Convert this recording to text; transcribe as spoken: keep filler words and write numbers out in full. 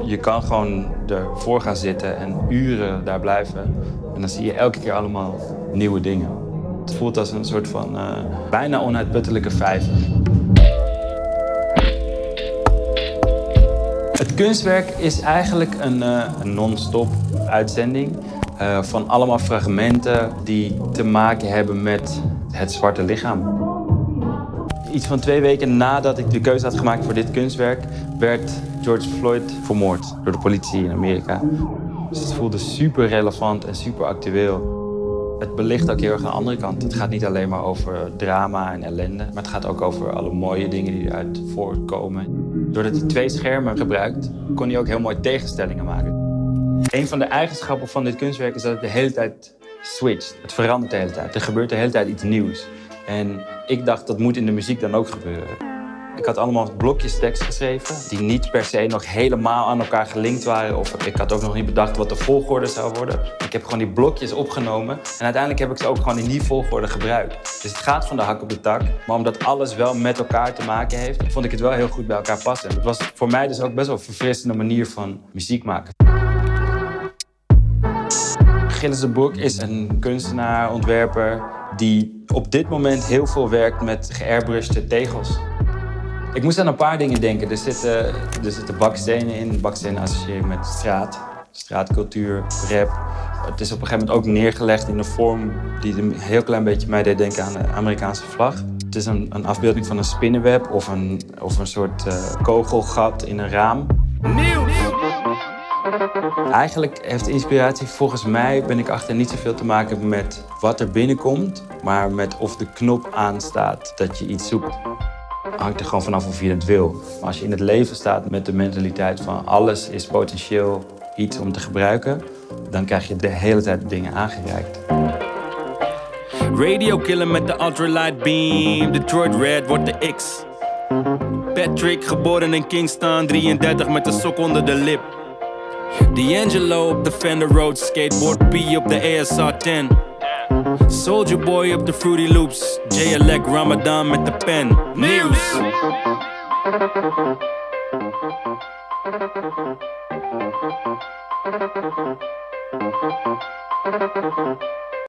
Je kan gewoon ervoor gaan zitten en uren daar blijven. En dan zie je elke keer allemaal nieuwe dingen. Het voelt als een soort van uh, bijna onuitputtelijke vijver. Het kunstwerk is eigenlijk een, uh, een non-stop uitzending uh, van allemaal fragmenten die te maken hebben met het zwarte lichaam. Iets van twee weken nadat ik de keuze had gemaakt voor dit kunstwerk, werd George Floyd vermoord door de politie in Amerika. Dus het voelde super relevant en super actueel. Het belicht ook heel erg aan de andere kant. Het gaat niet alleen maar over drama en ellende, maar het gaat ook over alle mooie dingen die eruit voortkomen. Doordat hij twee schermen gebruikt, kon hij ook heel mooi tegenstellingen maken. Een van de eigenschappen van dit kunstwerk is dat het de hele tijd switcht. Het verandert de hele tijd. Er gebeurt de hele tijd iets nieuws. En ik dacht, dat moet in de muziek dan ook gebeuren. Ik had allemaal blokjes tekst geschreven die niet per se nog helemaal aan elkaar gelinkt waren. Of ik had ook nog niet bedacht wat de volgorde zou worden. Ik heb gewoon die blokjes opgenomen en uiteindelijk heb ik ze ook gewoon in die volgorde gebruikt. Dus het gaat van de hak op de tak. Maar omdat alles wel met elkaar te maken heeft, vond ik het wel heel goed bij elkaar passen. En het was voor mij dus ook best wel een verfrissende manier van muziek maken. Gilles de Boek is een kunstenaar, ontwerper die op dit moment heel veel werkt met geairbrushte tegels. Ik moest aan een paar dingen denken. Er zitten, er zitten bakstenen in. Bakstenen associeer je met straat, straatcultuur, rap. Het is op een gegeven moment ook neergelegd in een vorm die een heel klein beetje mij deed denken aan de Amerikaanse vlag. Het is een, een afbeelding van een spinnenweb of een, of een soort uh, kogelgat in een raam. Nieuws! Eigenlijk heeft de inspiratie volgens mij, ben ik achter, niet zoveel te maken met wat er binnenkomt, maar met of de knop aanstaat dat je iets zoekt. Hangt er gewoon vanaf of je het wil. Maar als je in het leven staat met de mentaliteit van alles is potentieel iets om te gebruiken, dan krijg je de hele tijd dingen aangereikt. Radio killer met de ultralight beam. Detroit Red wordt de X. Patrick, geboren in Kingston, drieëndertig met een sok onder de lip. D'Angelo op de Fender Road, skateboard P op de A S R tien. Soldier Boy op de Fruity Loops, J-Elect Ramadan met de pen. Nieuws! Nieuws!